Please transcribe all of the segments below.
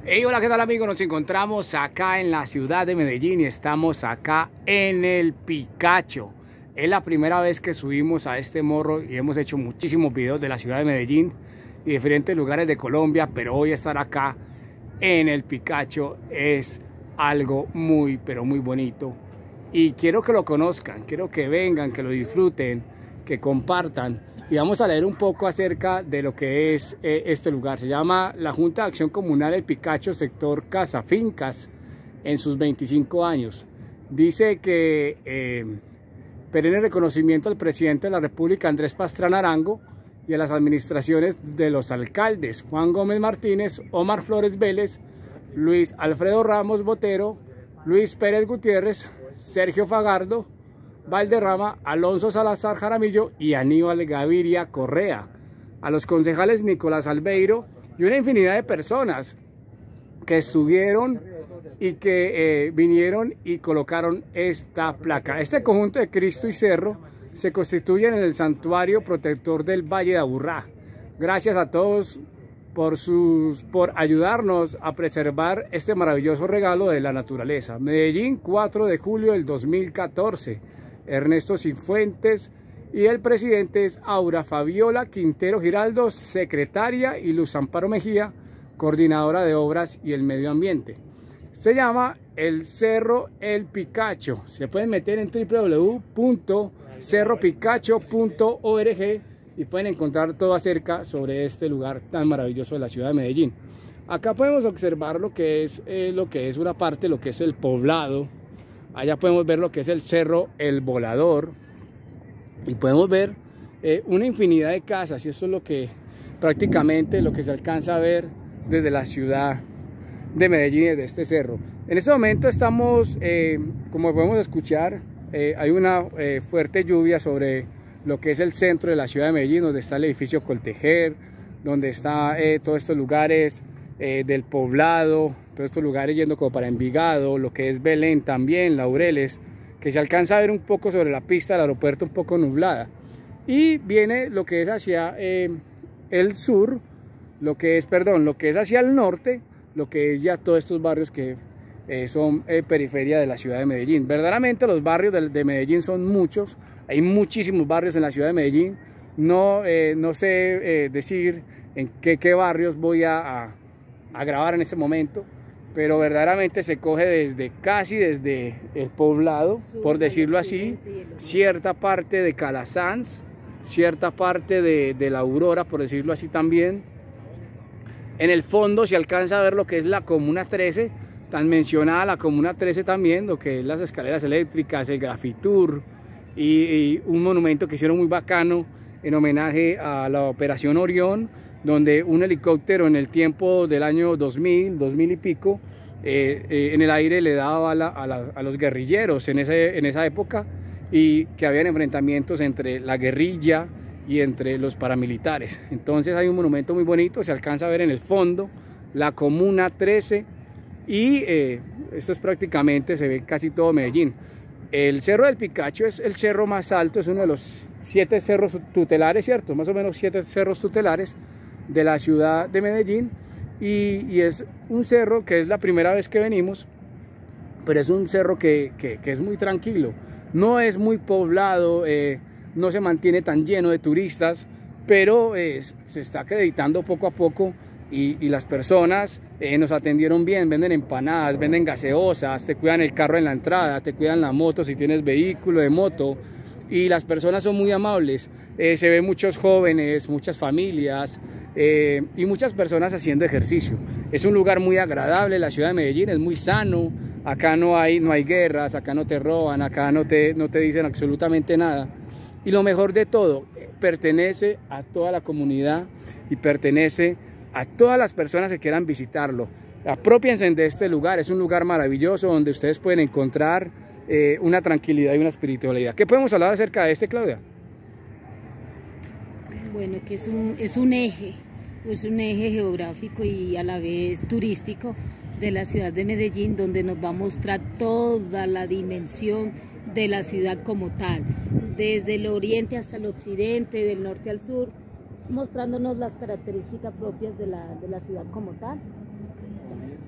Hey, hola, ¿qué tal amigos? Nos encontramos acá en la ciudad de Medellín y estamos acá en el Picacho. Es la primera vez que subimos a este morro y hemos hecho muchísimos videos de la ciudad de Medellín y diferentes lugares de Colombia, pero hoy estar acá en el Picacho es algo muy, pero muy bonito. Y quiero que lo conozcan, quiero que vengan, que lo disfruten, que compartan. Y vamos a leer un poco acerca de lo que es este lugar. Se llama la Junta de Acción Comunal El Picacho, sector Casa Fincas, en sus 25 años. Dice que perenne reconocimiento al presidente de la República, Andrés Pastrana Arango, y a las administraciones de los alcaldes Juan Gómez Martínez, Omar Flores Vélez, Luis Alfredo Ramos Botero, Luis Pérez Gutiérrez, Sergio Fagardo Valderrama, Alonso Salazar Jaramillo y Aníbal Gaviria Correa, a los concejales Nicolás Albeiro y una infinidad de personas que estuvieron y que vinieron y colocaron esta placa. Este conjunto de Cristo y Cerro se constituyen en el santuario protector del Valle de Aburrá. Gracias a todos por ayudarnos a preservar este maravilloso regalo de la naturaleza. Medellín, 4 de julio del 2014. Ernesto Cifuentes, y el presidente es Aura Fabiola Quintero Giraldo, secretaria, y Luz Amparo Mejía, coordinadora de obras y el medio ambiente. Se llama el Cerro El Picacho. Se pueden meter en www.cerropicacho.org y pueden encontrar todo acerca sobre este lugar tan maravilloso de la ciudad de Medellín. Acá podemos observar lo que es una parte, lo que es el poblado. Allá podemos ver lo que es el Cerro El Volador y podemos ver una infinidad de casas, y eso es lo que prácticamente lo que se alcanza a ver desde la ciudad de Medellín, desde este cerro. En este momento estamos, como podemos escuchar, hay una fuerte lluvia sobre lo que es el centro de la ciudad de Medellín, donde está el edificio Coltejer, donde está todos estos lugares del poblado, todos estos lugares yendo como para Envigado, lo que es Belén también, Laureles, que se alcanza a ver un poco sobre la pista del aeropuerto, un poco nublada. Y viene lo que es hacia el sur, lo que es hacia el norte, lo que es ya todos estos barrios que son periferia de la ciudad de Medellín. Verdaderamente los barrios de Medellín son muchos, hay muchísimos barrios en la ciudad de Medellín. No sé decir en qué barrios voy a grabar en este momento, pero verdaderamente se coge casi desde el poblado, por decirlo así, cierta parte de Calasanz, cierta parte de la Aurora, por decirlo así también. En el fondo se alcanza a ver lo que es la Comuna 13, tan mencionada la Comuna 13 también, lo que es las escaleras eléctricas, el Grafitur y un monumento que hicieron muy bacano en homenaje a la Operación Orión, donde un helicóptero en el tiempo del año 2000 y pico, en el aire le daba bala a los guerrilleros en esa época, y que habían enfrentamientos entre la guerrilla y entre los paramilitares. Entonces hay un monumento muy bonito, se alcanza a ver en el fondo la Comuna 13, y esto es prácticamente, se ve casi todo Medellín. El Cerro del Picacho es el cerro más alto, es uno de los 7 cerros tutelares, ¿cierto? Más o menos 7 cerros tutelares de la ciudad de Medellín, y es un cerro que es la primera vez que venimos, pero es un cerro que es muy tranquilo, no es muy poblado, no se mantiene tan lleno de turistas, pero se está acreditando poco a poco, y las personas nos atendieron bien, venden empanadas, venden gaseosas, te cuidan el carro en la entrada, te cuidan la moto si tienes vehículo de moto, y las personas son muy amables. Se ven muchos jóvenes, muchas familias y muchas personas haciendo ejercicio. Es un lugar muy agradable, la ciudad de Medellín es muy sano, acá no hay guerras, acá no te roban, acá no te dicen absolutamente nada. Y lo mejor de todo, pertenece a toda la comunidad y pertenece a todas las personas que quieran visitarlo. Apropiense de este lugar, es un lugar maravilloso donde ustedes pueden encontrar una tranquilidad y una espiritualidad. ¿Qué podemos hablar acerca de este, Claudia? Bueno, que es un eje geográfico y a la vez turístico de la ciudad de Medellín, donde nos va a mostrar toda la dimensión de la ciudad como tal, desde el oriente hasta el occidente, del norte al sur, mostrándonos las características propias de la ciudad como tal.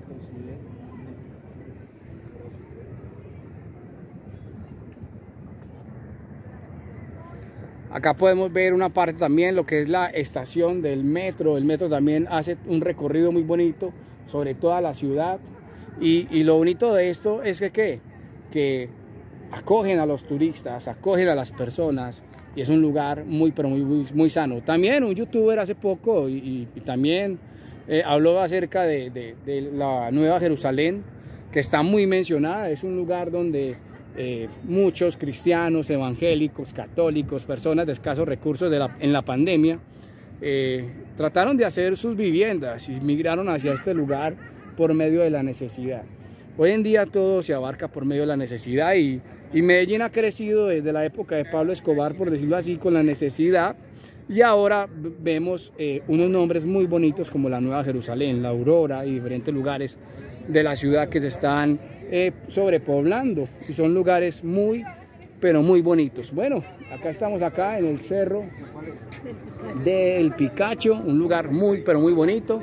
Acá podemos ver una parte también, lo que es la estación del metro. El metro también hace un recorrido muy bonito sobre toda la ciudad. Y lo bonito de esto es que acogen a los turistas, acogen a las personas. Y es un lugar pero muy sano. También un youtuber hace poco y también habló acerca de la Nueva Jerusalén, que está muy mencionada. Es un lugar donde muchos cristianos, evangélicos, católicos, personas de escasos recursos en la pandemia, trataron de hacer sus viviendas y migraron hacia este lugar por medio de la necesidad. Hoy en día todo se abarca por medio de la necesidad y Medellín ha crecido desde la época de Pablo Escobar, por decirlo así, con la necesidad, y ahora vemos unos nombres muy bonitos como la Nueva Jerusalén, la Aurora y diferentes lugares de la ciudad que se están sobrepoblando y son lugares pero muy bonitos. Bueno, acá estamos en el cerro del Picacho, un lugar pero muy bonito.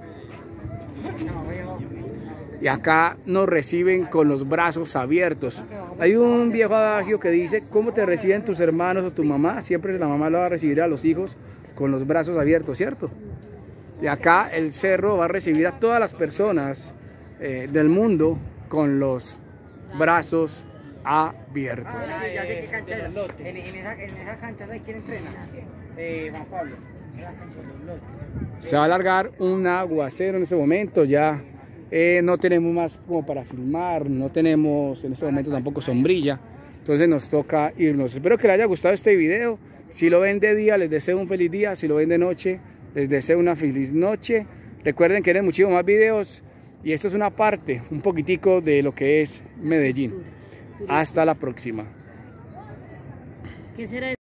Y acá nos reciben con los brazos abiertos. Hay un viejo adagio que dice: ¿cómo te reciben tus hermanos o tu mamá? Siempre la mamá lo va a recibir a los hijos con los brazos abiertos, ¿cierto? Y acá el cerro va a recibir a todas las personas del mundo con los brazos abiertos. Ya sé qué cancha es. En esa cancha ¿sabes quién entrena? Juan Pablo. Se va a alargar un aguacero en este momento, ya no tenemos más como para filmar, no tenemos en este momento tampoco sombrilla, entonces nos toca irnos. Espero que les haya gustado este video. Si lo ven de día, les deseo un feliz día. Si lo ven de noche, les deseo una feliz noche. Recuerden que tienen muchísimos más videos y esto es una parte, un poquitico de lo que es Medellín. Hasta la próxima. ¿Qué será?